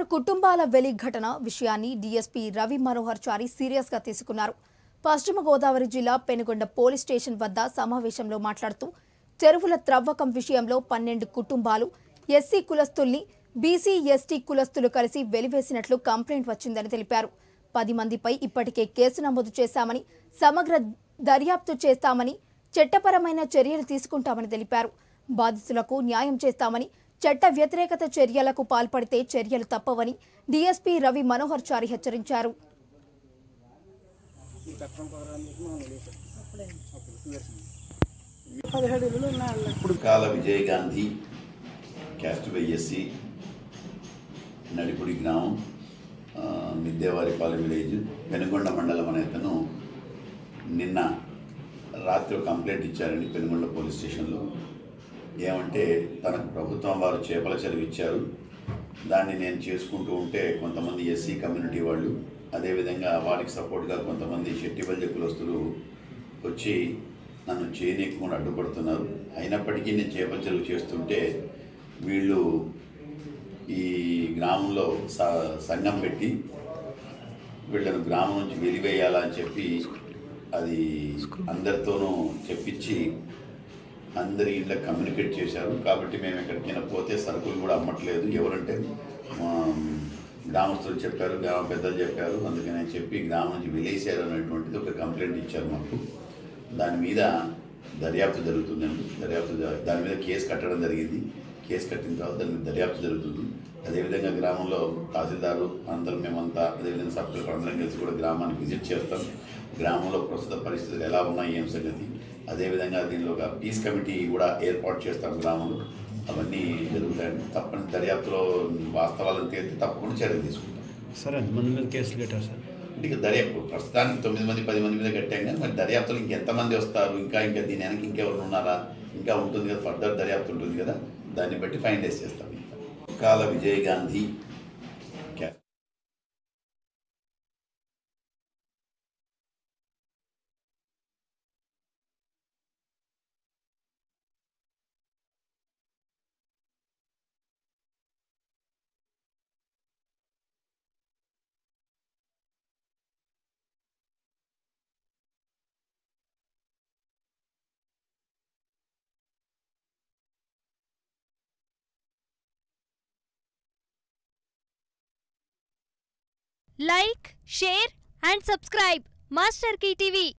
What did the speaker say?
కుటుంబాల వెలి ఘటన విషయాన్ని డీఎస్పీ రవి మనోహర్ చారి సీరియస్ గా తీసుకున్నారు. పశ్చిమ గోదావరి జిల్లా పెనుగొండ పోలీస్ స్టేషన్ వద్ద సమావేశంలో మాట్లాడుతూ చెరువుల త్రవ్వకం విషయంలో 12 కుటుంబాలు ఎస్సీ కులస్తుల్ని బీసీ ఎస్టీ కులస్తులు కలిసి వెలివేసినట్లు కంప్లైంట్ వచ్చిందని తెలిపారు. 10 మందిపై ఇప్పటికే కేసు నమోదు చేశామని, సమగ్ర దర్యాప్తు చేస్తామని, చట్టపరమైన చర్యలు తీసుకుంటామని తెలిపారు. బాధితులకు న్యాయం చేస్తామని, చట్ట వ్యతిరేకత చర్యలకు పాల్పడితే చర్యలు తప్పవని డీఎస్పీ రవి మనోహర్ చారి హెచ్చరించారు. కాల విజయ్ గాంధీ క్యాస్ట్బై ఎస్సీ నడిపుడి గ్రామం మిద్దేవారిపాలెం విలేజ్ పెనుగొండ మండలం అనే అతను నిన్న రాత్రి కంప్లైంట్ ఇచ్చారండి పెనుగొండ పోలీస్ స్టేషన్లో. ఏమంటే తనకు ప్రభుత్వం వారు చేపల చెరువు ఇచ్చారు, దాన్ని నేను చేసుకుంటూ ఉంటే కొంతమంది ఎస్సీ కమ్యూనిటీ వాళ్ళు, అదేవిధంగా వారికి సపోర్ట్గా కొంతమంది శెట్టిబల్జ కులస్తులు వచ్చి నన్ను చేయనీయకుండా అడ్డుపడుతున్నారు. అయినప్పటికీ నేను చేపల చెరువు చేస్తుంటే వీళ్ళు ఈ గ్రామంలో సంఘం పెట్టి వీళ్ళను గ్రామం నుంచి వెలివేయాలని చెప్పి అది అందరితోనూ చెప్పించి అందరి ఇంట్లో కమ్యూనికేట్ చేశారు. కాబట్టి మేము ఎక్కడికైనా పోతే సరుకులు కూడా అమ్మట్లేదు. ఎవరంటే గ్రామస్తులు చెప్పారు, గ్రామ పెద్దలు చెప్పారు, అందుకని చెప్పి గ్రామం నుంచి వెలేశారు అనేటువంటిది ఒక కంప్లైంట్ ఇచ్చారు మాకు. దాని మీద దర్యాప్తు జరుగుతుందండి. దాని మీద కేసు కట్టడం జరిగింది. కేసు కట్టిన తర్వాత దాని మీద దర్యాప్తు జరుగుతుంది. అదేవిధంగా గ్రామంలో తహసీల్దారు అందరం మేమంతా, అదేవిధంగా సబ్ కలెక్టర్ అందరం కలిసి కూడా గ్రామాన్ని విజిట్ చేస్తాం. గ్రామంలో ప్రస్తుత పరిస్థితులు ఎలా ఉన్నాయి, ఏం సంగతి, అదేవిధంగా దీనిలో ఒక పీస్ కమిటీ కూడా ఏర్పాటు చేస్తాం గ్రామంలో. అవన్నీ జరుగుతాయండి. తప్పని దర్యాప్తులో వాస్తవాలను తేలితే తప్పకుండా చర్యలు తీసుకుంటాం. సార్ ఎంతమంది మీద కేసులు కట్టారు సార్? అంటే దర్యాప్తు ప్రస్తుతానికి 9 మంది 10 మంది మీద కట్టాం, కానీ మరి దర్యాప్తులు ఇంకెంతమంది వస్తారు, ఇంకా దీని వెనక ఇంకెవరు ఉన్నారా, ఇంకా ఉంటుంది కదా, ఫర్దర్ దర్యాప్తు ఉంటుంది కదా, దాన్ని బట్టి ఫైనలైజ్ చేస్తాం. కాల Vijay Gandhi Like, share and subscribe Master Key TV.